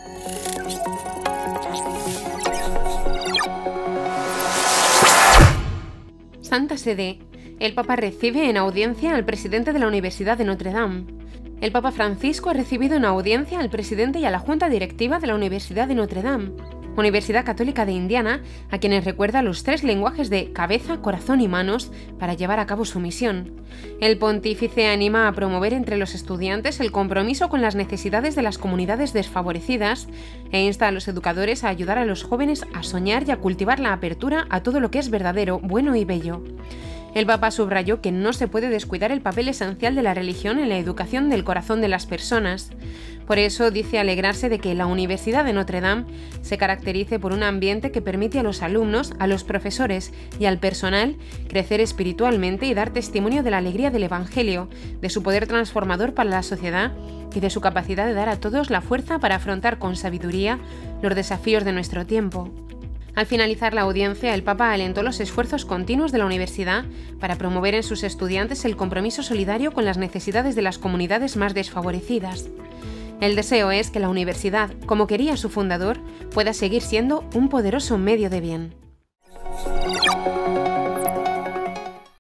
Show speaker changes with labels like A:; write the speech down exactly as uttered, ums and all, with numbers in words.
A: Santa Sede. El Papa recibe en audiencia al presidente de la Universidad de Notre Dame. El Papa Francisco ha recibido en audiencia al presidente y a la junta directiva de la Universidad de Notre Dame, Universidad Católica de Indiana, a quienes recuerda los tres lenguajes de cabeza, corazón y manos para llevar a cabo su misión. El pontífice anima a promover entre los estudiantes el compromiso con las necesidades de las comunidades desfavorecidas e insta a los educadores a ayudar a los jóvenes a soñar y a cultivar la apertura a todo lo que es verdadero, bueno y bello. El Papa subrayó que no se puede descuidar el papel esencial de la religión en la educación del corazón de las personas. Por eso dice alegrarse de que la Universidad de Notre Dame se caracterice por un ambiente que permite a los alumnos, a los profesores y al personal crecer espiritualmente y dar testimonio de la alegría del Evangelio, de su poder transformador para la sociedad y de su capacidad de dar a todos la fuerza para afrontar con sabiduría los desafíos de nuestro tiempo. Al finalizar la audiencia, el Papa alentó los esfuerzos continuos de la universidad para promover en sus estudiantes el compromiso solidario con las necesidades de las comunidades más desfavorecidas. El deseo es que la universidad, como quería su fundador, pueda seguir siendo un poderoso medio de bien.